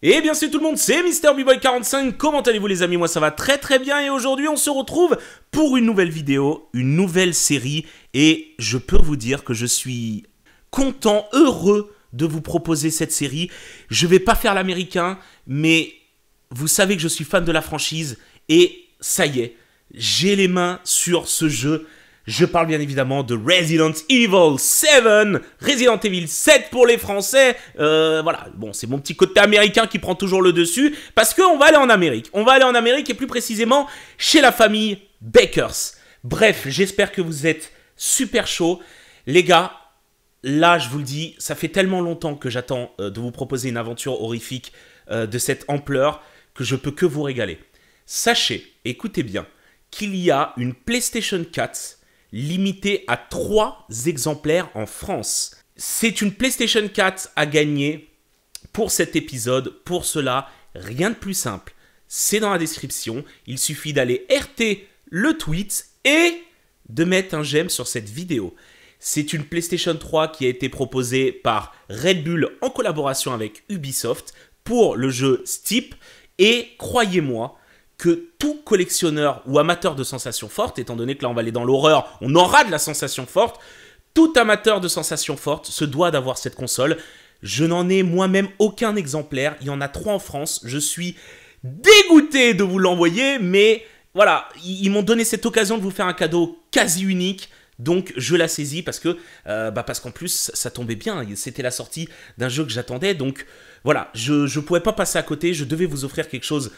Et bien c'est tout le monde, c'est MrBboy45, comment allez-vous les amis? Moi ça va très très bien et aujourd'hui on se retrouve pour une nouvelle vidéo, une nouvelle série et je peux vous dire que je suis content, heureux de vous proposer cette série. Je vais pas faire l'américain mais vous savez que je suis fan de la franchise et ça y est, j'ai les mains sur ce jeu. Je parle bien évidemment de Resident Evil 7, Resident Evil 7 pour les Français. Voilà, bon, c'est mon petit côté américain qui prend toujours le dessus parce qu'on va aller en Amérique. On va aller en Amérique et plus précisément chez la famille Bakers. Bref, j'espère que vous êtes super chaud. Les gars, là, je vous le dis, ça fait tellement longtemps que j'attends de vous proposer une aventure horrifique de cette ampleur que je peux que vous régaler. Sachez, écoutez bien, qu'il y a une PlayStation 4 limité à 3 exemplaires en France. C'est une PlayStation 4 à gagner pour cet épisode. Pour cela, rien de plus simple. C'est dans la description. Il suffit d'aller RT le tweet et de mettre un j'aime sur cette vidéo. C'est une PlayStation 3 qui a été proposée par Red Bull en collaboration avec Ubisoft pour le jeu Steep. Et croyez-moi, que tout collectionneur ou amateur de sensations fortes, étant donné que là on va aller dans l'horreur, on aura de la sensation forte, tout amateur de sensations fortes se doit d'avoir cette console. Je n'en ai moi-même aucun exemplaire, il y en a 3 en France, je suis dégoûté de vous l'envoyer, mais voilà, ils m'ont donné cette occasion de vous faire un cadeau quasi unique. Donc je la saisis parce que parce qu'en plus ça tombait bien, c'était la sortie d'un jeu que j'attendais, donc voilà, je pouvais pas passer à côté, je devais vous offrir quelque chose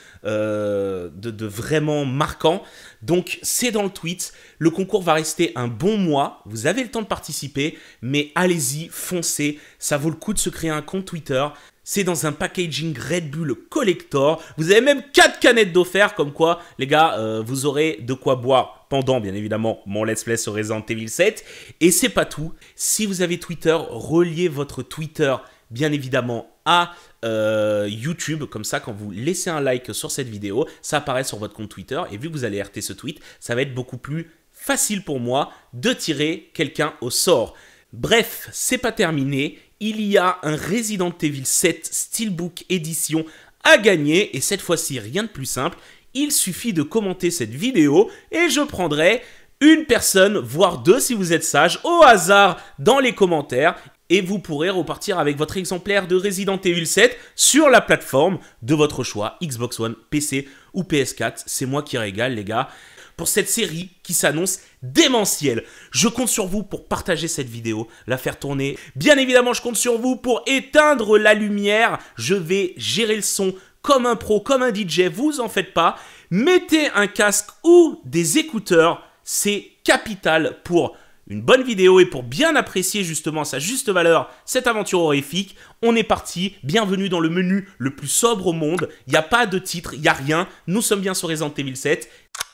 de vraiment marquant. Donc c'est dans le tweet, le concours va rester un bon mois, vous avez le temps de participer, mais allez-y, foncez, ça vaut le coup de se créer un compte Twitter. C'est dans un packaging Red Bull Collector. Vous avez même 4 canettes d'offert, comme quoi, les gars, vous aurez de quoi boire pendant, bien évidemment, mon let's play sur Resident Evil 7. Et c'est pas tout. Si vous avez Twitter, reliez votre Twitter, bien évidemment, à YouTube. Comme ça, quand vous laissez un like sur cette vidéo, ça apparaît sur votre compte Twitter. Et vu que vous allez RT ce tweet, ça va être beaucoup plus facile pour moi de tirer quelqu'un au sort. Bref, c'est pas terminé. Il y a un Resident Evil 7 Steelbook Edition à gagner. Et cette fois-ci, rien de plus simple. Il suffit de commenter cette vidéo et je prendrai une personne, voire 2 si vous êtes sage, au hasard dans les commentaires. Et vous pourrez repartir avec votre exemplaire de Resident Evil 7 sur la plateforme de votre choix, Xbox One, PC ou PS4. C'est moi qui régale les gars. Pour cette série qui s'annonce démentielle. Je compte sur vous pour partager cette vidéo, la faire tourner. Bien évidemment, je compte sur vous pour éteindre la lumière. Je vais gérer le son comme un pro, comme un DJ, vous en faites pas. Mettez un casque ou des écouteurs, c'est capital pour une bonne vidéo et pour bien apprécier justement à sa juste valeur cette aventure horrifique. On est parti, bienvenue dans le menu le plus sobre au monde. Il n'y a pas de titre, il n'y a rien. Nous sommes bien sur Resident Evil 7.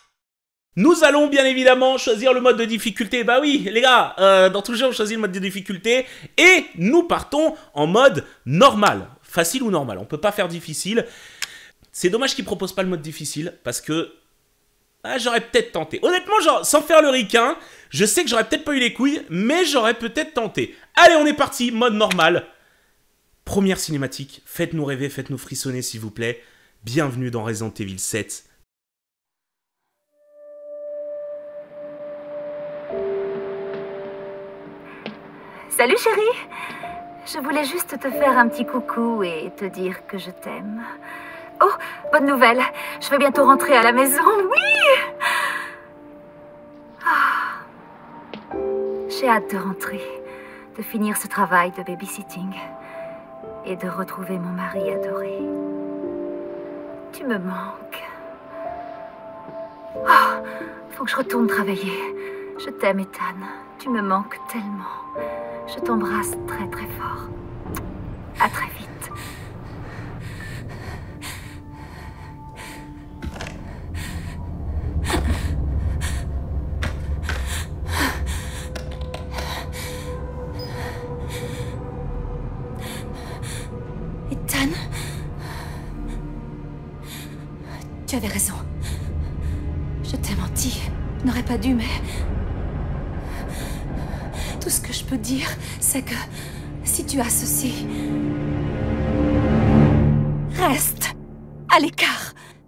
Nous allons bien évidemment choisir le mode de difficulté. Bah oui, les gars, dans tout jeu, on choisit le mode de difficulté. Et nous partons en mode normal. Facile ou normal, on peut pas faire difficile. C'est dommage qu'ils ne proposent pas le mode difficile, parce que j'aurais peut-être tenté. Honnêtement, genre, sans faire le ricain, je sais que j'aurais peut-être pas eu les couilles, mais j'aurais peut-être tenté. Allez, on est parti, mode normal. Première cinématique, faites-nous rêver, faites-nous frissonner s'il vous plaît. Bienvenue dans Resident Evil 7. Salut chérie, je voulais juste te faire un petit coucou et te dire que je t'aime. Oh, bonne nouvelle, je vais bientôt rentrer à la maison, oui! J'ai hâte de rentrer, de finir ce travail de babysitting et de retrouver mon mari adoré. Tu me manques. Oh, faut que je retourne travailler. Je t'aime, Ethan, tu me manques tellement. Je t'embrasse très très fort. À très vite. Ethan, tu avais raison. Je t'ai menti. Je n'aurais pas dû, mais... Tout ce que je peux dire, c'est que si tu as ceci... Reste à l'écart.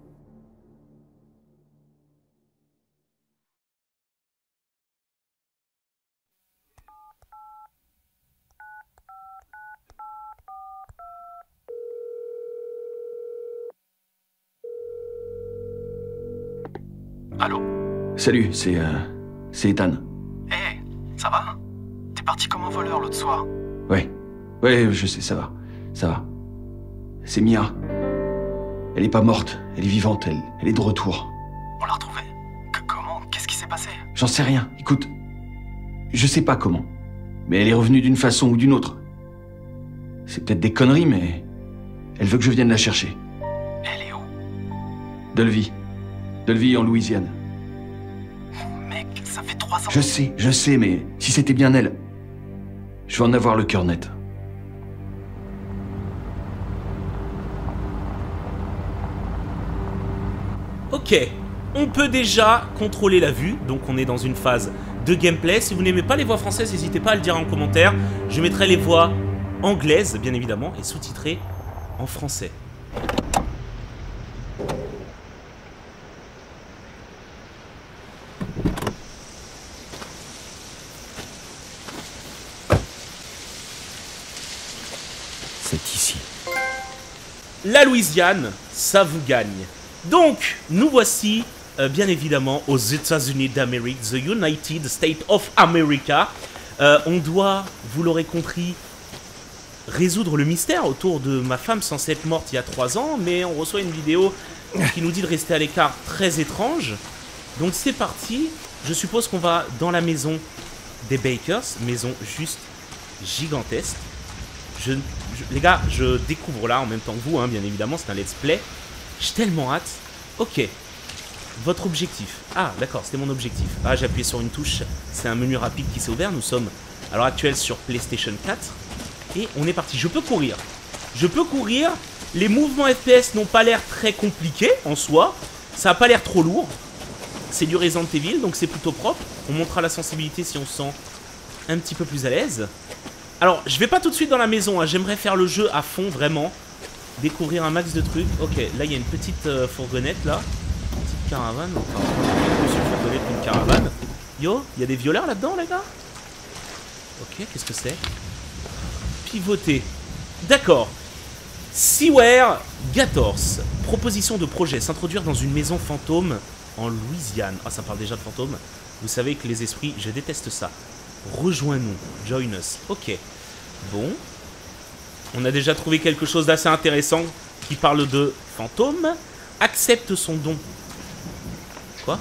Allô? Salut, c'est Ethan. Hé, ça va? T'es parti comme un voleur l'autre soir. Ouais, je sais, ça va. C'est Mia. Elle est pas morte, elle est vivante, elle est de retour. On l'a retrouvée. Comment? Qu'est-ce qui s'est passé? J'en sais rien, écoute. Je sais pas comment. Mais elle est revenue d'une façon ou d'une autre. C'est peut-être des conneries, mais... Elle veut que je vienne la chercher. Elle est où? Delville en Louisiane. Mec, ça fait 3 ans. Je sais, mais si c'était bien elle... Je vais en avoir le cœur net. Ok, on peut déjà contrôler la vue, donc on est dans une phase de gameplay. Si vous n'aimez pas les voix françaises, n'hésitez pas à le dire en commentaire. Je mettrai les voix anglaises, bien évidemment, et sous-titrées en français. C'est ici. La Louisiane, ça vous gagne. Donc, nous voici, bien évidemment, aux États-Unis d'Amérique, the United States of America. On doit, vous l'aurez compris, résoudre le mystère autour de ma femme censée être morte il y a 3 ans, mais on reçoit une vidéo qui nous dit de rester à l'écart, très étrange. Donc c'est parti, je suppose qu'on va dans la maison des Bakers, maison juste gigantesque. Les gars, je découvre là en même temps que vous, hein, bien évidemment, c'est un let's play. J'ai tellement hâte. Ok. Votre objectif. Ah, d'accord, c'était mon objectif. Ah, j'ai appuyé sur une touche. C'est un menu rapide qui s'est ouvert. Nous sommes à l'heure actuelle sur PlayStation 4. Et on est parti. Je peux courir. Je peux courir. Les mouvements FPS n'ont pas l'air très compliqués en soi. Ça n'a pas l'air trop lourd. C'est du Resident Evil, donc c'est plutôt propre. On montrera la sensibilité si on se sent un petit peu plus à l'aise. Alors, je vais pas tout de suite dans la maison. Hein. J'aimerais faire le jeu à fond, vraiment. Découvrir un max de trucs. Ok, là, il y a une petite fourgonnette, là. Petite caravane. Enfin, plus une fourgonnette qu'une caravane. Yo, il y a des violeurs là-dedans, les gars? Ok, qu'est-ce que c'est? Pivoter. D'accord. Seware Gators. Proposition de projet. S'introduire dans une maison fantôme en Louisiane. Ah, ça parle déjà de fantômes. Vous savez que les esprits, je déteste ça. Rejoins-nous. Join us. Ok. Bon. On a déjà trouvé quelque chose d'assez intéressant qui parle de fantômes. Accepte son don. Quoi?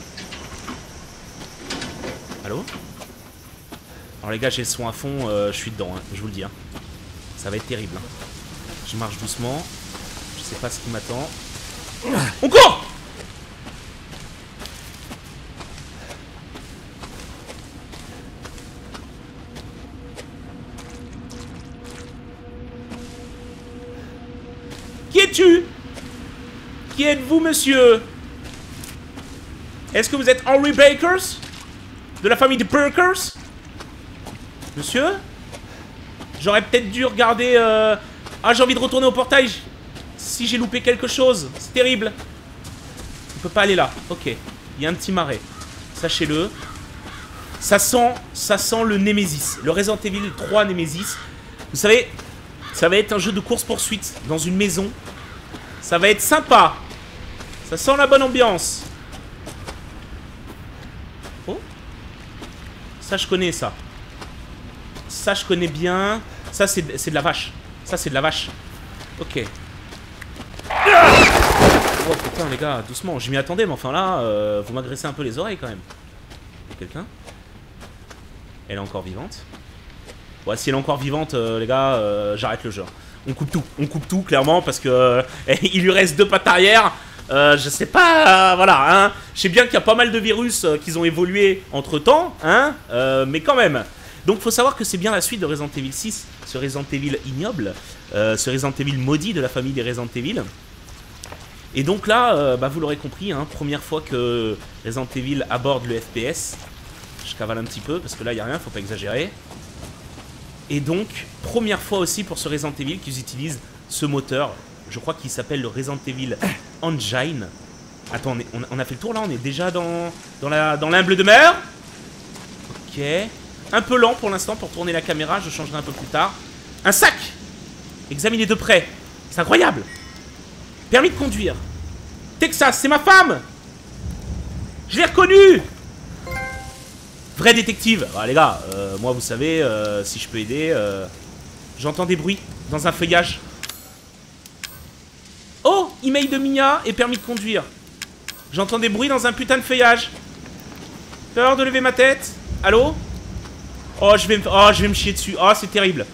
Allô? Alors les gars, j'ai le son à fond, je suis dedans, hein, je vous le dis. Hein. Ça va être terrible. Hein. Je marche doucement. Je sais pas ce qui m'attend. On court! Qui es-tu? Qui êtes-vous, monsieur? Est-ce que vous êtes Henry Bakers? De la famille des Bakers? Monsieur? J'aurais peut-être dû regarder... Ah, j'ai envie de retourner au portail. Si j'ai loupé quelque chose. C'est terrible. On peut pas aller là. Ok. Il y a un petit marais. Sachez-le. Ça sent le Nemesis. Le Resident Evil 3 Nemesis. Vous savez... Ça va être un jeu de course-poursuite dans une maison. Ça va être sympa. Ça sent la bonne ambiance. Oh. Ça, je connais ça. Ça, je connais bien. Ça, c'est de la vache. Ça, c'est de la vache. Ok. Oh putain, les gars, doucement. Je m'y attendais, mais enfin là, vous m'agressez un peu les oreilles quand même. Il y a quelqu'un? Elle est encore vivante. Ouais, si elle est encore vivante, les gars, j'arrête le jeu. On coupe tout, clairement, parce que il lui reste 2 pattes arrière. Je sais pas, voilà, hein. Je sais bien qu'il y a pas mal de virus qui ont évolué entre-temps, hein, mais quand même. Donc, faut savoir que c'est bien la suite de Resident Evil 6, ce Resident Evil ignoble, ce Resident Evil maudit de la famille des Resident Evil. Et donc là, bah, vous l'aurez compris, hein, première fois que Resident Evil aborde le FPS. Je cavale un petit peu, parce que là, il n'y a rien, faut pas exagérer. Et donc, première fois aussi pour ce Resident Evil qu'ils utilisent ce moteur. Je crois qu'il s'appelle le Resident Evil Engine. Attends, on a fait le tour là, on est déjà dans l'humble demeure. Ok. Un peu lent pour l'instant pour tourner la caméra, je changerai un peu plus tard. Un sac! Examinez de près. C'est incroyable. Permis de conduire. Texas, c'est ma femme! Je l'ai reconnue! Vrai détective. Ah, les gars, moi vous savez, si je peux aider, j'entends des bruits dans un feuillage. Oh! Email de Mia et permis de conduire. J'entends des bruits dans un putain de feuillage. Peur de lever ma tête. Allô? Oh, je vais me chier dessus. Oh, c'est terrible.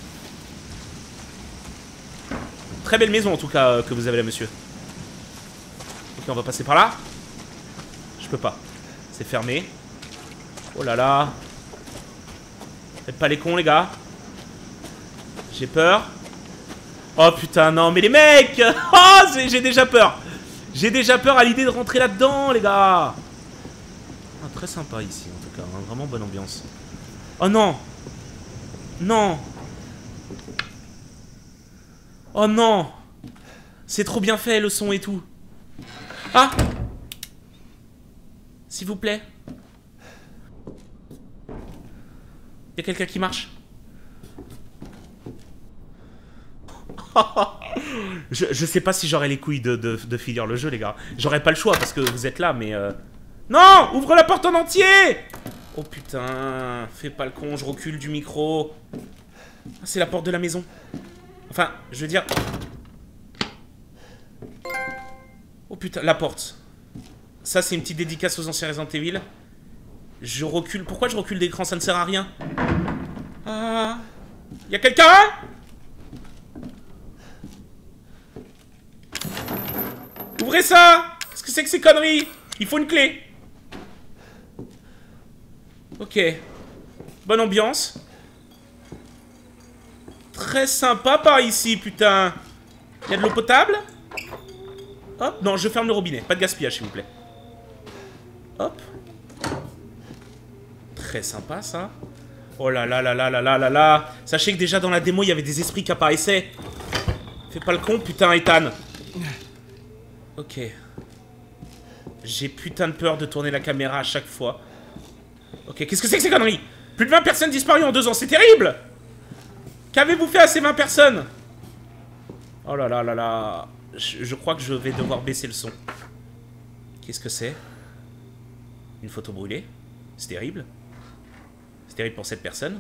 Très belle maison en tout cas que vous avez là, monsieur. Ok, on va passer par là. Je peux pas. C'est fermé. Oh là là. Faites pas les cons, les gars. J'ai peur. Oh putain, non, mais les mecs. Oh, j'ai déjà peur. J'ai déjà peur à l'idée de rentrer là-dedans, les gars. Ah, très sympa ici, en tout cas. Hein, vraiment bonne ambiance. Oh non. Non. Oh non. C'est trop bien fait, le son et tout. Ah. S'il vous plaît. Il y a quelqu'un qui marche. Je sais pas si j'aurai les couilles de finir le jeu, les gars. J'aurai pas le choix parce que vous êtes là, mais... Non! Ouvre la porte en entier! Oh putain, fais pas le con, je recule du micro. Ah, c'est la porte de la maison. Enfin, je veux dire... Oh putain, la porte. Ça, c'est une petite dédicace aux anciens Resident Evil. Je recule. Pourquoi je recule d'écran? Ça ne sert à rien. Ah... Y'a quelqu'un? Ouvrez ça! Qu'est-ce que c'est que ces conneries? Il faut une clé. Ok. Bonne ambiance. Très sympa par ici, putain. Il y a de l'eau potable? Hop. Non, je ferme le robinet. Pas de gaspillage, s'il vous plaît. Hop. Très sympa, ça. Oh là là là là là là là là. Sachez que déjà dans la démo, il y avait des esprits qui apparaissaient. Fais pas le con, putain, Ethan. Ok. J'ai putain de peur de tourner la caméra à chaque fois. Ok, qu'est-ce que c'est que ces conneries? Plus de 20 personnes disparues en 2 ans, c'est terrible! Qu'avez-vous fait à ces 20 personnes? Oh là là là là. Je crois que je vais devoir baisser le son. Qu'est-ce que c'est? Une photo brûlée? C'est terrible. C'est terrible pour cette personne.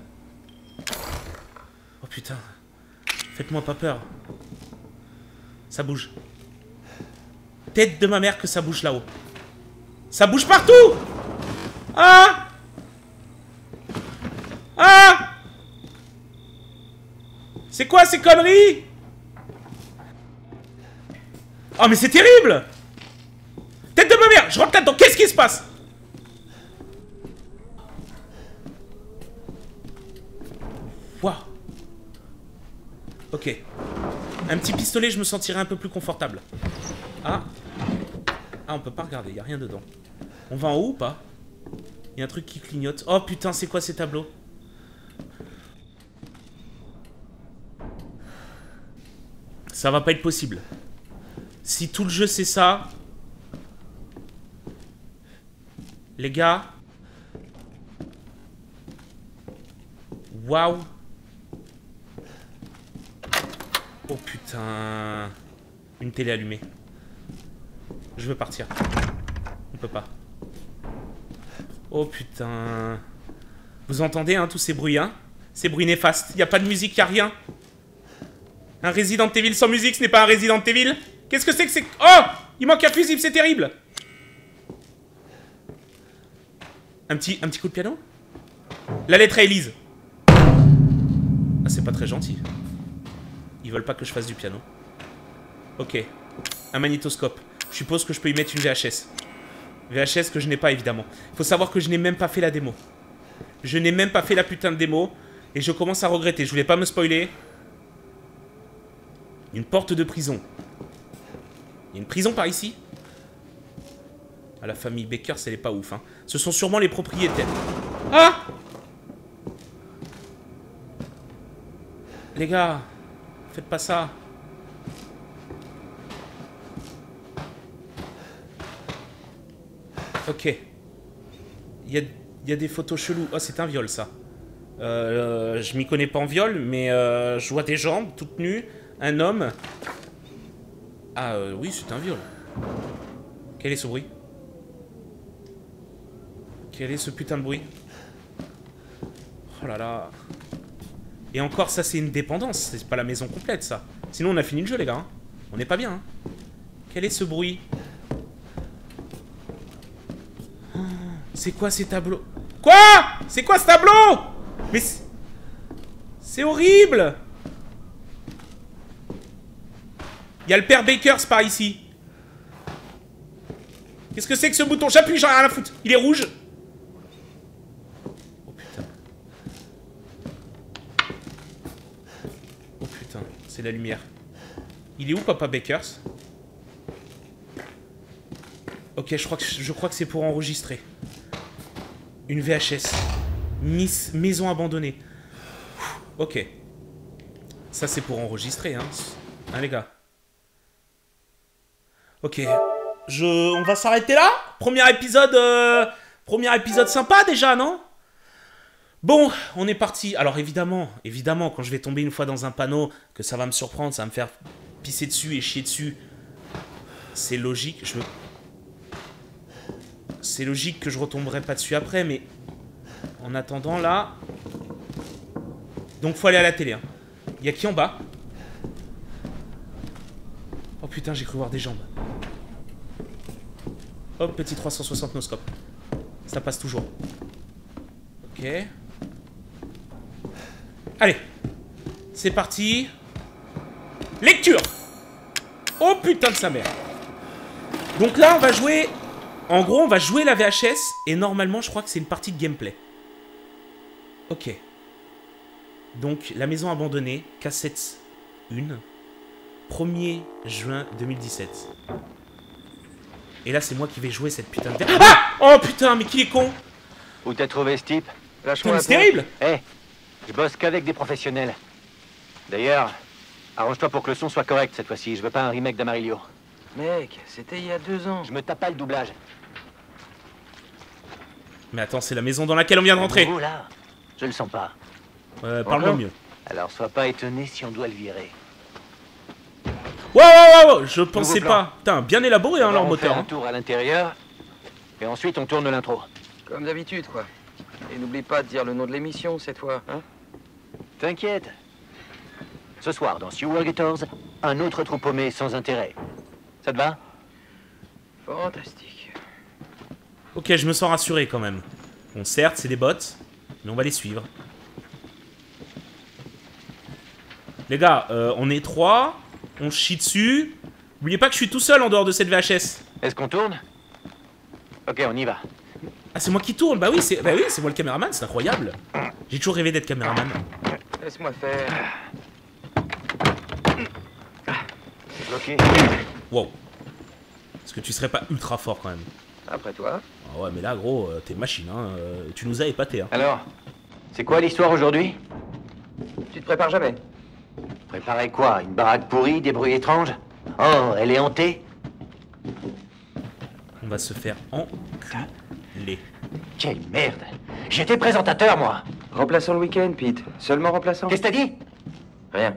Oh putain. Faites-moi pas peur. Ça bouge. Tête de ma mère que ça bouge là-haut. Ça bouge partout! Ah! Ah! C'est quoi ces conneries? Oh mais c'est terrible! Tête de ma mère! Je rentre là-dedans, qu'est-ce qui se passe? Waouh! Ok. Un petit pistolet, je me sentirais un peu plus confortable. Ah! Ah, on peut pas regarder, y a rien dedans. On va en haut ou pas? Il y a un truc qui clignote. Oh putain, c'est quoi ces tableaux? Ça va pas être possible. Si tout le jeu c'est ça... Les gars... Waouh. Oh putain... Une télé allumée. Je veux partir. On peut pas. Oh putain... Vous entendez hein, tous ces bruits, hein? Ces bruits néfastes. Y a pas de musique, y a rien. Un Resident Evil sans musique, ce n'est pas un Resident Evil. Qu'est-ce que c'est que c'est... Oh! Il manque un fusible, c'est terrible. Un petit coup de piano? La lettre à Elise. Ah, c'est pas très gentil. Ils veulent pas que je fasse du piano. Ok. Un magnétoscope. Je suppose que je peux y mettre une VHS. VHS que je n'ai pas, évidemment. Il faut savoir que je n'ai même pas fait la démo. Je n'ai même pas fait la putain de démo. Et je commence à regretter. Je voulais pas me spoiler. Une porte de prison. Il y a une prison par ici? Ah, la famille Baker, elle est pas ouf, hein. Ce sont sûrement les propriétaires. Ah! Les gars, faites pas ça. Ok. Il y a des photos cheloues. Oh, c'est un viol, ça. Je m'y connais pas en viol, mais je vois des jambes toutes nues. Un homme. Ah, oui, c'est un viol. Quel est ce bruit? Quel est ce putain de bruit? Oh là là. Et encore, ça, c'est une dépendance. C'est pas la maison complète, ça. Sinon, on a fini le jeu, les gars. Hein. On n'est pas bien. Hein. Quel est ce bruit? Oh, c'est quoi ces tableaux? Quoi? C'est quoi ce tableau? Mais c'est horrible. Il y a le père Bakers par ici. Qu'est-ce que c'est que ce bouton? J'appuie, j'en ai rien à foutre. Il est rouge. Oh putain. Oh putain, c'est la lumière. Il est où, papa Bakers? Ok, je crois que c'est pour enregistrer. Une VHS. Maison abandonnée. Ok. Ça, c'est pour enregistrer, hein. Hein, les gars? Ok. On va s'arrêter là. Premier épisode sympa, déjà, non? Bon, on est parti. Alors, évidemment, quand je vais tomber une fois dans un panneau, que ça va me surprendre, ça va me faire pisser dessus et chier dessus. C'est logique. C'est logique que je retomberai pas dessus après, mais... En attendant, là... Donc, faut aller à la télé, hein. Y a qui en bas? Oh putain, j'ai cru voir des jambes. Hop, petit 360 noscope. Ça passe toujours. Ok. Allez. C'est parti. Lecture. Oh putain de sa mère. Donc là, on va jouer... En gros, on va jouer la VHS. Et normalement, je crois que c'est une partie de gameplay. Ok. Donc, la maison abandonnée, cassette 1. 1er juin 2017. Et là, c'est moi qui vais jouer cette putain de... Ah! Oh putain, mais qui est con? Où t'as trouvé ce type? Lâche-moi. C'est terrible. Eh, je bosse qu'avec des professionnels. D'ailleurs, arrange-toi pour que le son soit correct cette fois-ci. Je veux pas un remake d'Amarillo. Mec, c'était il y a 2 ans. Je me tape pas le doublage. Mais attends, c'est la maison dans laquelle on vient de rentrer. Oh là, je le sens pas. Parle-moi mieux. Alors, sois pas étonné si on doit le virer. Wow, je pensais pas. Putain, bien élaboré, hein, leur moteur. On fait un tour à l'intérieur, et ensuite on tourne l'intro. Comme d'habitude, quoi. Et n'oublie pas de dire le nom de l'émission, cette fois, hein? T'inquiète. Ce soir, dans Sewer Gators, un autre trou paumé sans intérêt. Ça te va? Fantastique. Ok, je me sens rassuré quand même. Bon, certes, c'est des bots, mais on va les suivre. Les gars, on est 3, on chie dessus. N'oubliez pas que je suis tout seul en dehors de cette VHS. Est-ce qu'on tourne? Ok, on y va. Ah, c'est moi qui tourne. Bah oui, c'est moi le caméraman, c'est incroyable. J'ai toujours rêvé d'être caméraman. Laisse-moi faire. Bloqué. Wow. Est-ce que tu serais pas ultra fort quand même? Après toi. Ah ouais, mais là, gros, t'es une machine, hein. Tu nous as épaté, hein. Alors, c'est quoi l'histoire aujourd'hui? Tu te prépares jamais. Préparer quoi? Une baraque pourrie, des bruits étranges? Oh, elle est hantée? On va se faire enculer. Quelle merde! J'étais présentateur, moi! Remplaçant le week-end, Pete. Seulement remplaçant. Qu'est-ce que t'as dit? Rien.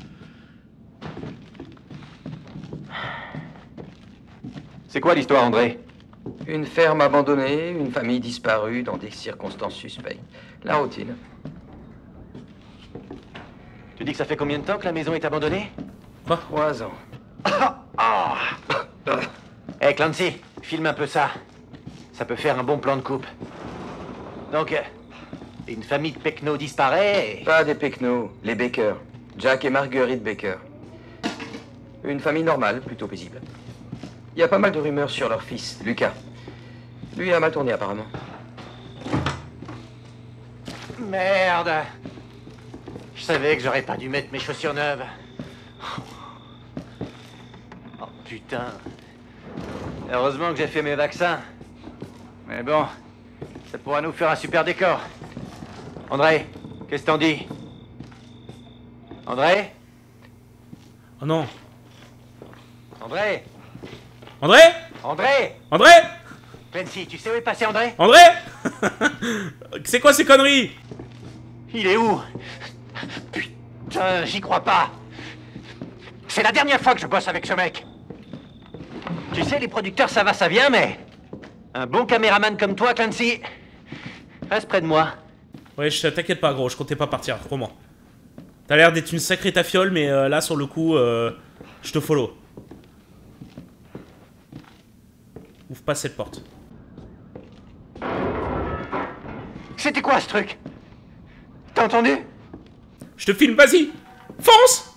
C'est quoi l'histoire, André? Une ferme abandonnée, une famille disparue dans des circonstances suspectes. La routine. Tu dis que ça fait combien de temps que la maison est abandonnée? Quoi? 3 ans. Hey Clancy, filme un peu ça. Ça peut faire un bon plan de coupe. Donc, une famille de Pecno disparaît et... Pas des Pecno, les Baker. Jack et Marguerite Baker. Une famille normale, plutôt paisible. Il y a pas mal de rumeurs sur leur fils, Lucas. Lui a mal tourné apparemment. Merde! Je savais que j'aurais pas dû mettre mes chaussures neuves. Oh putain. Heureusement que j'ai fait mes vaccins. Mais bon, ça pourra nous faire un super décor. André, qu'est-ce que t'en dis? André? Oh non. André? André? André? André? Clancy, tu sais où est passé André? André. C'est quoi ces conneries? Il est où? Putain, j'y crois pas. C'est la dernière fois que je bosse avec ce mec. Tu sais, les producteurs, ça va, ça vient, mais... Un bon caméraman comme toi, Clancy... Reste près de moi. Ouais, t'inquiète pas, gros, je comptais pas partir, crois-moi. T'as l'air d'être une sacrée tafiole, mais là, sur le coup, je te follow. Ouvre pas cette porte. C'était quoi, ce truc? T'as entendu? Je te filme, vas-y. Fonce.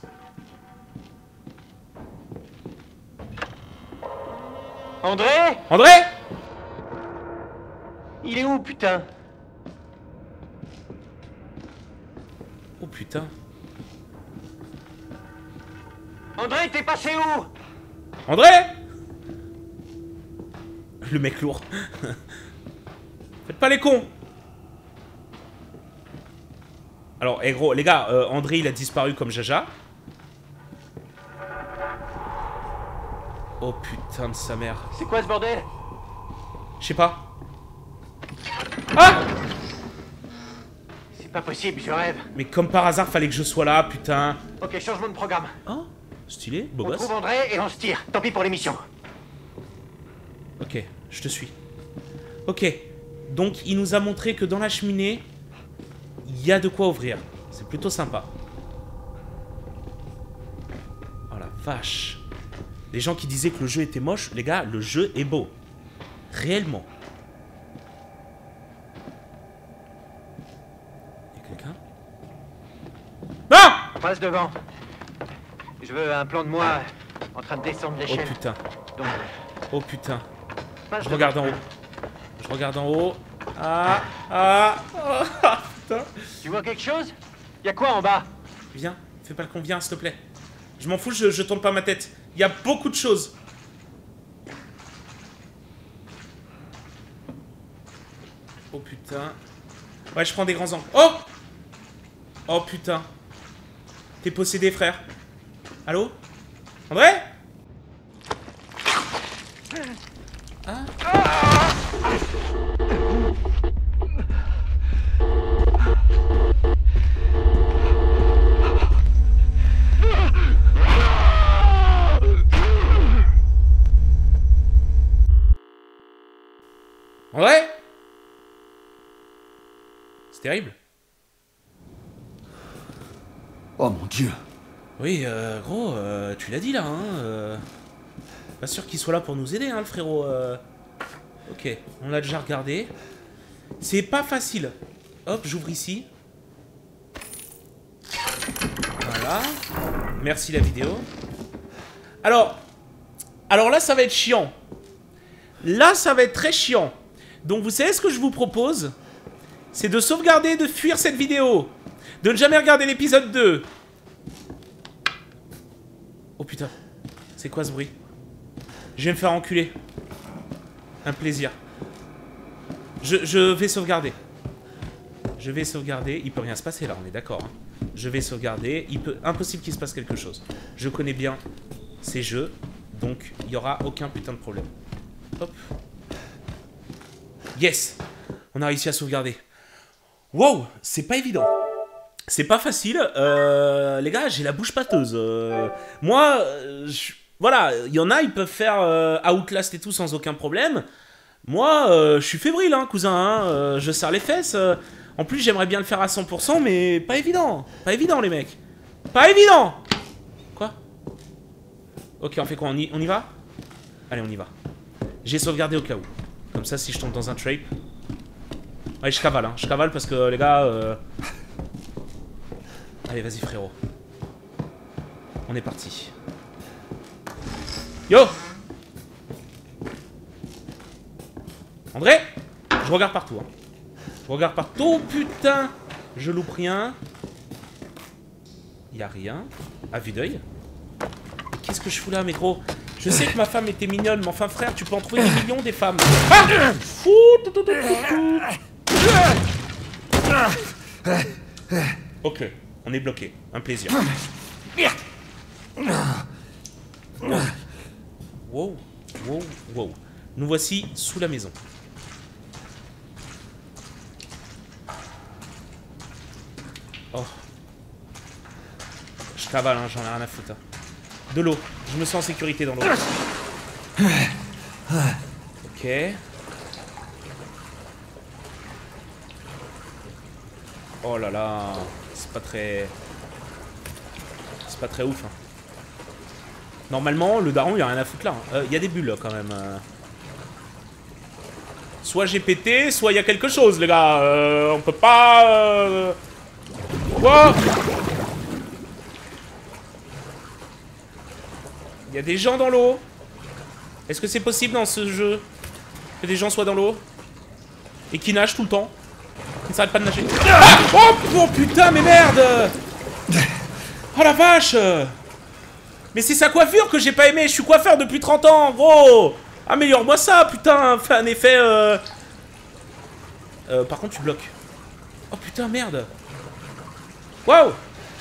André? André. Il est où, putain? Oh putain. André, t'es passé où? André. Le mec lourd. Faites pas les cons. Alors, gros, les gars, André, il a disparu comme Jaja. Oh putain de sa mère. C'est quoi ce bordel? Je sais pas. Ah! C'est pas possible, je rêve. Mais comme par hasard, fallait que je sois là, putain. Ok, changement de programme. Oh, stylé, beau On gosse. trouve André et on se tire. Tant pis pour l'émission. Ok, je te suis. Ok, donc il nous a montré que dans la cheminée, il y a de quoi ouvrir. C'est plutôt sympa. Oh la vache. Les gens qui disaient que le jeu était moche, les gars, le jeu est beau. Réellement. Il y a quelqu'un? Non! Passe devant. Je veux un plan de moi en train de descendre Oh l'échelle. putain. Donc, Oh putain. passe Je devant. regarde en haut. Je regarde en haut. Ah, ah, ah, putain. Tu vois quelque chose? Y a quoi en bas? Viens, fais pas le con, viens, s'il te plaît. Je m'en fous, je tourne pas ma tête. Il y a beaucoup de choses. Oh putain. Ouais, je prends des grands angles. Oh! Oh putain. T'es possédé, frère. Allô? André? Ah? André? C'est terrible. Oh mon Dieu. Oui, gros, tu l'as dit là, hein. Pas sûr qu'il soit là pour nous aider, hein, le frérot. Ok, on l'a déjà regardé. C'est pas facile. Hop, j'ouvre ici. Voilà. Merci la vidéo. Alors là, ça va être chiant. Là, ça va être très chiant. Donc, vous savez ce que je vous propose? C'est de sauvegarder et de fuir cette vidéo. De ne jamais regarder l'épisode 2. Oh putain. C'est quoi ce bruit? Je vais me faire enculer. Un plaisir. Je vais sauvegarder. Je vais sauvegarder. Il peut rien se passer là, on est d'accord. Hein. Je vais sauvegarder. Impossible qu'il se passe quelque chose. Je connais bien ces jeux. Donc, il n'y aura aucun putain de problème. Hop. Yes! On a réussi à sauvegarder. Wow! C'est pas évident. C'est pas facile. Les gars, j'ai la bouche pâteuse. Moi, voilà, il y en a, ils peuvent faire Outlast et tout sans aucun problème. Moi, je suis fébrile, hein, cousin. Hein, je serre les fesses. En plus, j'aimerais bien le faire à 100%, mais pas évident. Pas évident, les mecs. Pas évident! Quoi? Ok, on fait quoi? On y va? Allez, on y va. J'ai sauvegardé au cas où. Comme ça, si je tombe dans un trap... Ouais, je cavale, hein. Je cavale parce que, les gars... Allez, vas-y, frérot. On est parti. Yo! André! Je regarde partout, hein. Je regarde partout. Oh, putain! Je loupe rien. Y'a rien. À vue d'œil. Qu'est-ce que je fous là, mais gros? Je sais que ma femme était mignonne, mais enfin, frère, tu peux en trouver des millions, des femmes. Ah! Ok, on est bloqué. Un plaisir. Wow, wow, wow. Nous voici sous la maison. Oh. Je cavale, hein, j'en ai rien à foutre. De l'eau. Je me sens en sécurité dans l'eau. Ok. Oh là là. C'est pas très... C'est pas très ouf. Hein. Normalement, le daron, il y a rien à foutre là. Il y a des bulles quand même. Soit j'ai pété, soit il y a quelque chose, les gars. On peut pas... Wow. Il y a des gens dans l'eau. Est-ce que c'est possible dans ce jeu que des gens soient dans l'eau et qui nagent tout le temps? Qui ne s'arrêtent pas de nager. Ah oh putain, mais merde. Oh la vache. Mais c'est sa coiffure que j'ai pas aimé. Je suis coiffeur depuis 30 ans, gros. Améliore-moi ça, putain. Fais un effet... par contre, tu bloques. Oh putain, merde. Waouh.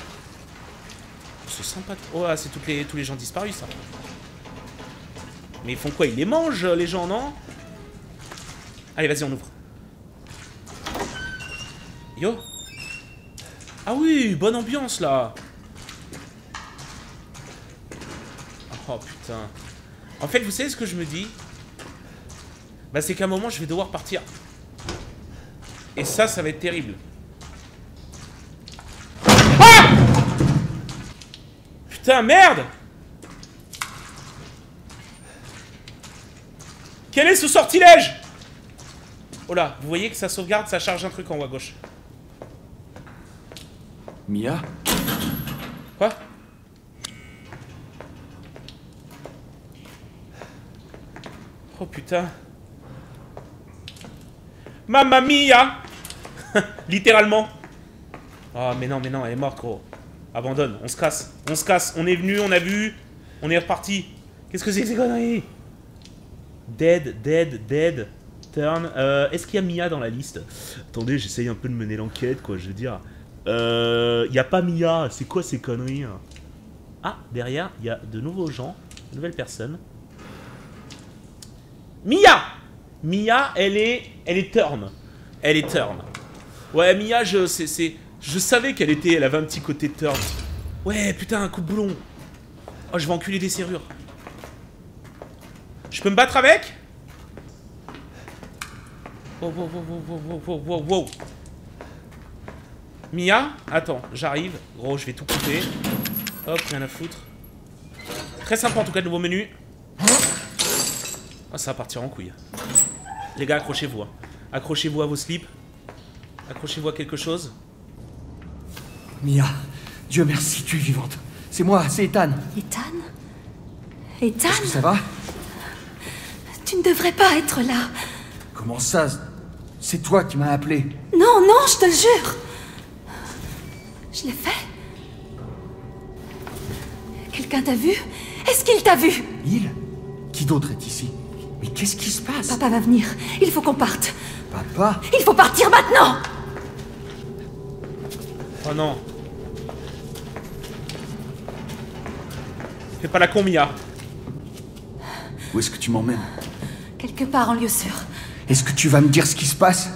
C'est sympa. Oh, ah, c'est tous les gens disparus, ça. Mais ils font quoi? Ils les mangent, les gens, non? Allez, vas-y, on ouvre. Yo. Ah oui, bonne ambiance, là. Oh, putain. En fait, vous savez ce que je me dis? Bah, c'est qu'à un moment, je vais devoir partir. Et ça va être terrible. Ah! Putain, merde! Quel est ce sortilège? Oh là, vous voyez que ça sauvegarde, ça charge un truc en haut à gauche. Mia? Quoi? Oh putain. Mamma mia. Littéralement. Oh mais non, elle est morte, gros. Abandonne, on se casse. On se casse, on est venu, on a vu. On est reparti. Qu'est-ce que c'est que ces conneries? Dead. Turn. Est-ce qu'il y a Mia dans la liste? Attendez, j'essaye un peu de mener l'enquête, quoi, je veux dire. Il n'y a pas Mia. C'est quoi ces conneries? Ah, derrière, il y a de nouveaux gens. De nouvelles personnes. Mia! Mia, elle est turn. Elle est turn. Ouais, Mia, je savais elle avait un petit côté turn. Ouais, putain, un coup de boulon. Oh, je vais enculer des serrures. Je peux me battre avec? Wow. Mia, attends, j'arrive. Gros, je vais tout couper. Hop, rien à foutre. Très sympa en tout cas, nouveau menu. Oh, ça va partir en couille. Les gars, accrochez-vous. Hein. Accrochez-vous à vos slips. Accrochez-vous à quelque chose. Mia, Dieu merci, tu es vivante. C'est moi, c'est Ethan. Ethan? Ethan? Est-ce que ça va? Tu ne devrais pas être là. Comment ça? C'est toi qui m'as appelé. Non, je te le jure. Je l'ai fait. Quelqu'un t'a vu? Est-ce qu'il t'a vu? Il? Qui d'autre est ici? Mais qu'est-ce qui se passe? Papa va venir. Il faut qu'on parte. Papa? Il faut partir maintenant! Oh non. Fais pas la con, Mia. Où est-ce que tu m'emmènes? Quelque part en lieu sûr. Est-ce que tu vas me dire ce qui se passe?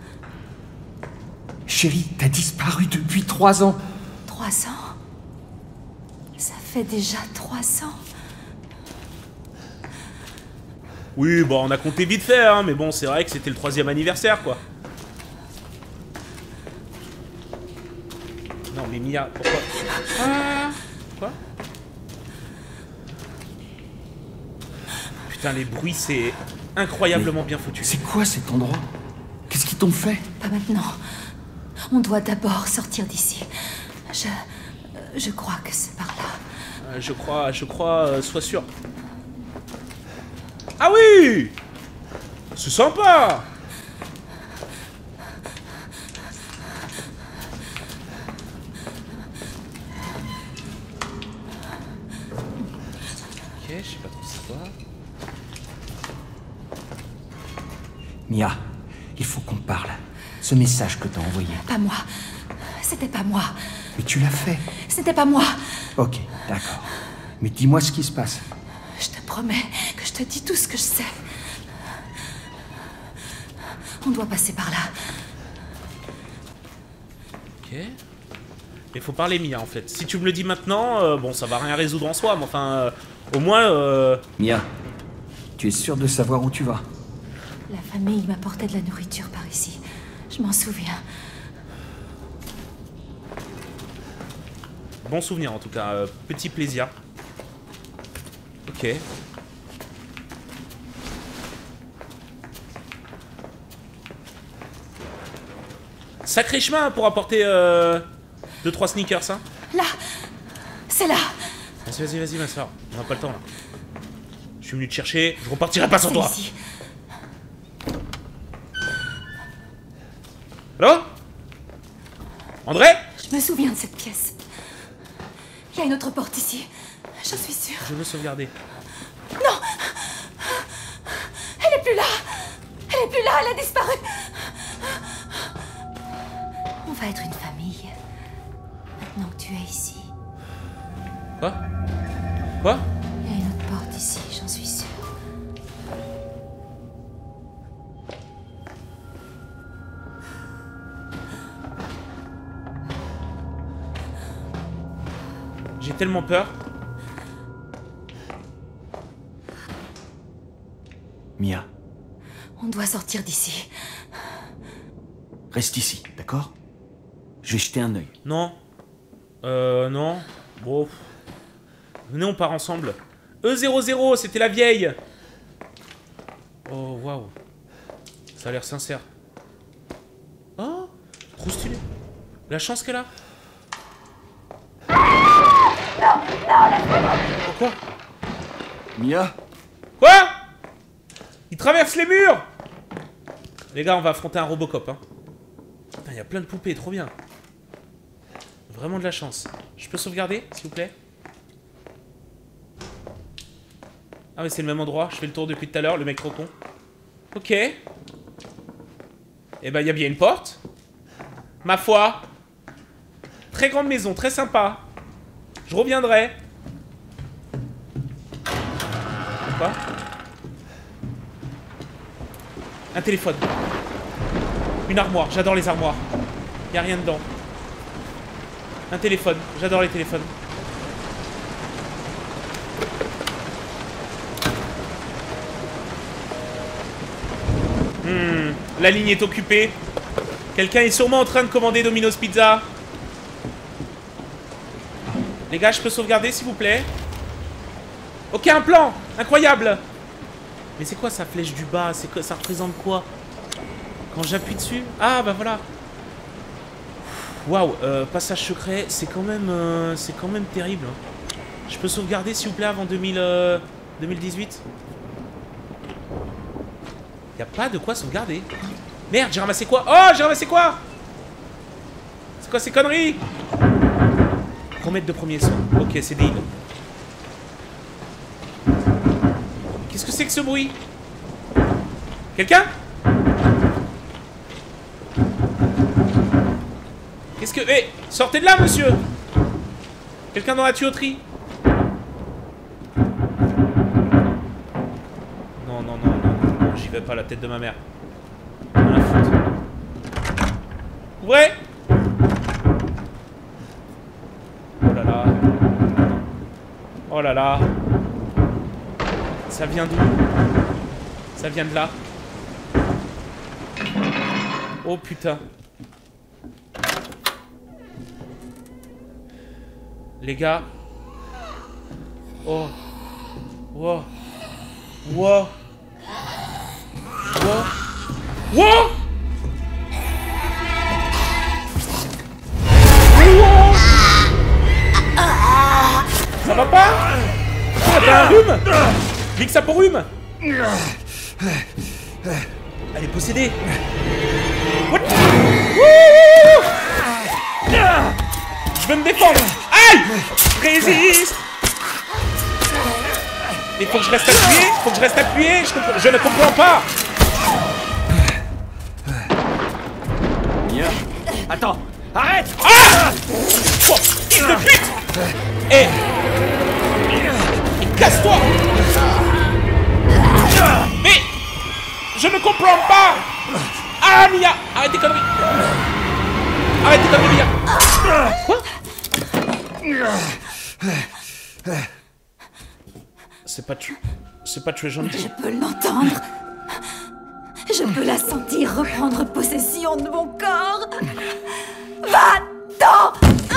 Chérie, t'as disparu depuis 3 ans. 3 ans? Ça fait déjà 3 ans. Oui, bon, on a compté vite fait, hein, mais bon, c'est vrai que c'était le 3e anniversaire, quoi. Non, mais Mia, pourquoi? Ah, quoi? Putain, les bruits, c'est incroyablement bien foutu. C'est quoi cet endroit? Qu'est-ce qu'ils t'ont fait? Pas maintenant. On doit d'abord sortir d'ici. Je crois que c'est par là. Je crois, sois sûr. Ah oui! C'est sympa! Ok, je sais pas trop c'est quoi. Mia, il faut qu'on parle. Ce message que t'as envoyé. Pas moi. C'était pas moi. Mais tu l'as fait. C'était pas moi. Ok, d'accord. Mais dis-moi ce qui se passe. Je te promets que je te dis tout ce que je sais. On doit passer par là. Ok. Mais faut parler Mia en fait. Si tu me le dis maintenant, bon ça va rien résoudre en soi, mais enfin au moins Mia, tu es sûre de savoir où tu vas? La famille m'apportait de la nourriture par ici. Je m'en souviens. bon souvenir en tout cas, petit plaisir. Ok. Sacré chemin pour apporter 2-3 sneakers, hein. Là! C'est là! Vas-y, ma soeur. On n'a pas le temps là. Je suis venu te chercher, je repartirai pas sans C'est toi. ici. Allô? André? Je me souviens de cette pièce. Il y a une autre porte ici. J'en suis sûre. Je veux sauvegarder. Non! Elle est plus là! Elle est plus là, elle a disparu! On va être une famille. Maintenant que tu es ici. Quoi? Quoi? Il y a une autre porte ici, j'en suis sûre. J'ai tellement peur. Mia, On doit sortir d'ici. reste ici, d'accord? Je vais jeter un œil. Non. Non. Bon. Venez, on part ensemble. E00, c'était la vieille. Oh, waouh. Ça a l'air sincère. Oh, trop stylé. La chance qu'elle a. Quoi? Mia? Quoi? Il traverse les murs. Les gars, on va affronter un Robocop, hein. Putain, il y a plein de poupées, trop bien. Vraiment de la chance. Je peux sauvegarder, s'il vous plaît? Ah mais c'est le même endroit, je fais le tour depuis tout à l'heure, le mec trop con. Ok. Eh ben, il y a bien une porte. Ma foi. Très grande maison, très sympa. Je reviendrai. Quoi? Un téléphone. Une armoire, j'adore les armoires. Y a rien dedans. Un téléphone, j'adore les téléphones. La ligne est occupée. Quelqu'un est sûrement en train de commander Domino's Pizza. Les gars, je peux sauvegarder s'il vous plaît? Ok, un plan. Incroyable. Mais c'est quoi sa flèche du bas? Ça représente quoi? Quand j'appuie dessus? Ah bah voilà. Waouh, passage secret, c'est quand même terrible. Je peux sauvegarder s'il vous plaît avant 2018? Y a pas de quoi sauvegarder. Merde, j'ai ramassé quoi? Oh, j'ai ramassé quoi? C'est quoi ces conneries? Remettre de premier soin. Ok, c'est des heals. Qu'est-ce que c'est que ce bruit? Quelqu'un? Qu'est-ce que... Eh, sortez de là, monsieur! Quelqu'un dans la tuyauterie? Non, non, non, non, non, j'y vais pas, la tête de ma mère. Rien à foutre. Ouvrez! Oh là là. Oh là là. Ça vient d'où? Ça vient de là. Oh putain. Les gars. Oh. Wow. Wow. Wow. Wow. Ça va pas? Ah, t'as un rhume? Vixaporum? Elle est possédée. What? Je veux me défendre. Aïe! Résiste! Il faut que je reste appuyé. Faut que je reste appuyé. Je ne comprends pas. Mia? Attends! Arrête! Ah! Oh, fils de pute! Et casse-toi! Mais je ne comprends pas! Mia! Arrête tes conneries! Arrête tes conneries, Mia! Quoi? C'est pas très gentil. Je peux l'entendre. Je peux la sentir reprendre possession de mon corps. Va-t'en!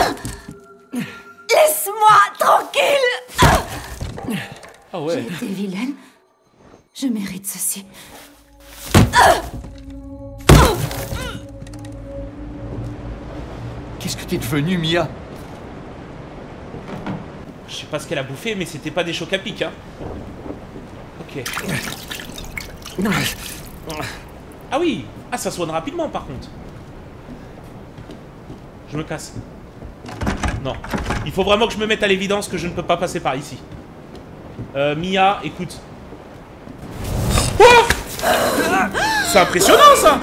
Laisse-moi tranquille! Ah ouais. J'ai été vilaine. Je mérite ceci. Qu'est-ce que t'es devenue, Mia? Je sais pas ce qu'elle a bouffé, mais c'était pas des chocs à pic, hein. Ok. Ah oui! Ah, ça soigne rapidement, par contre. Je me casse. Non. Il faut vraiment que je me mette à l'évidence que je ne peux pas passer par ici. Mia, écoute. Oh! C'est impressionnant, ça!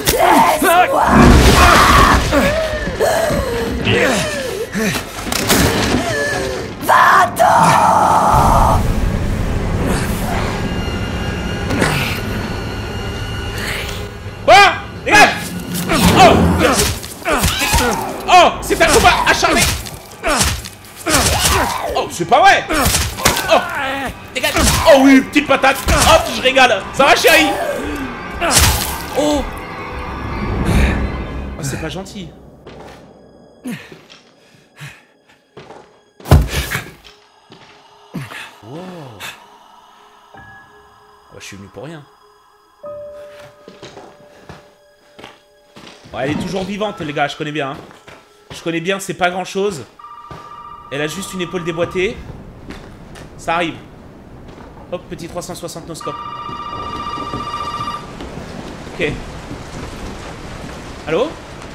Va-t'en! Ah! Dégage! Oh! Oh! C'est un combat acharné! Oh, c'est pas vrai! Oh! Dégage! Oh oui, petite patate! Hop, je régale! Ça va, chérie? Oh! Oh, c'est pas gentil. Wow. Oh, je suis venu pour rien. Ouais, elle est toujours vivante, les gars, je connais bien. Hein. Je connais bien, c'est pas grand chose. Elle a juste une épaule déboîtée. Ça arrive. Hop, petit 360 no-scope. Ok. Allô?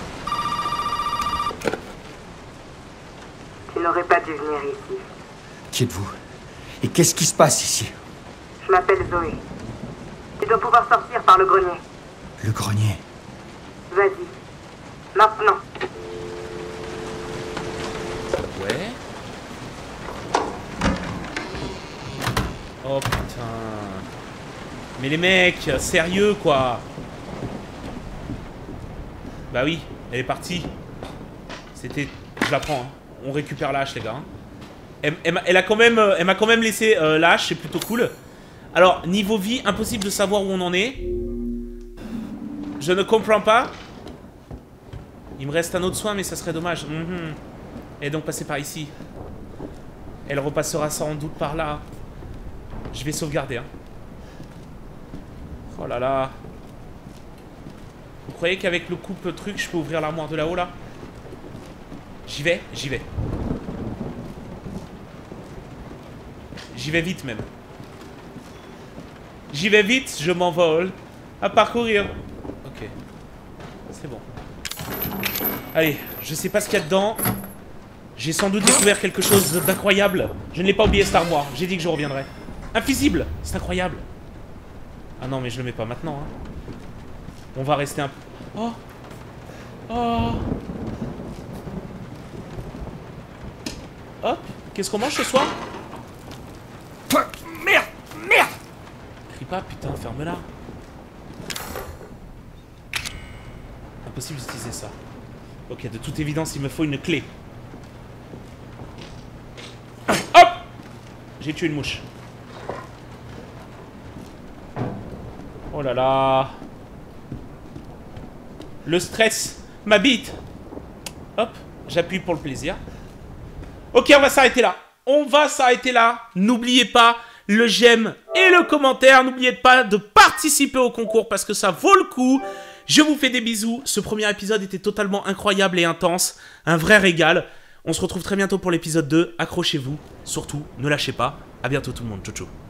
Tu n'aurais pas dû venir ici. Qui êtes-vous? Et qu'est-ce qui se passe ici? Je m'appelle Zoé. Tu dois pouvoir sortir par le grenier. Le grenier. Vas-y. Maintenant. Ouais. Oh putain. Mais les mecs, sérieux quoi. Bah oui, elle est partie. C'était... Je la prends, hein. On récupère l'âche les gars. Elle m'a quand même laissé l'âche, c'est plutôt cool. Alors, niveau vie, impossible de savoir où on en est. Je ne comprends pas. Il me reste un autre soin, mais ça serait dommage. Elle est donc passée par ici. Elle repassera sans doute par là. Je vais sauvegarder. Hein. Oh là là. Vous croyez qu'avec le coupe-truc, je peux ouvrir l'armoire de là-haut, là? J'y vais, j'y vais. J'y vais vite, même. J'y vais vite, je m'envole. À parcourir. Ok. C'est bon. Allez, je sais pas ce qu'il y a dedans. J'ai sans doute découvert quelque chose d'incroyable. Je ne l'ai pas oublié, cette armoire. J'ai dit que je reviendrais. Invisible. C'est incroyable. Ah non, mais je le mets pas maintenant. Hein. On va rester un peu... Oh. Oh. Hop. Qu'est-ce qu'on mange ce soir? Merde! Merde! Crie pas, putain, ferme-la. Impossible d'utiliser ça. Ok, de toute évidence, il me faut une clé. Hop! J'ai tué une mouche. Oh là là. Le stress m'habite. Hop, j'appuie pour le plaisir. Ok, on va s'arrêter là. On va s'arrêter là. N'oubliez pas le j'aime et le commentaire. N'oubliez pas de participer au concours parce que ça vaut le coup. Je vous fais des bisous. Ce premier épisode était totalement incroyable et intense. Un vrai régal. On se retrouve très bientôt pour l'épisode 2. Accrochez-vous. Surtout, ne lâchez pas. À bientôt tout le monde. Ciao, ciao.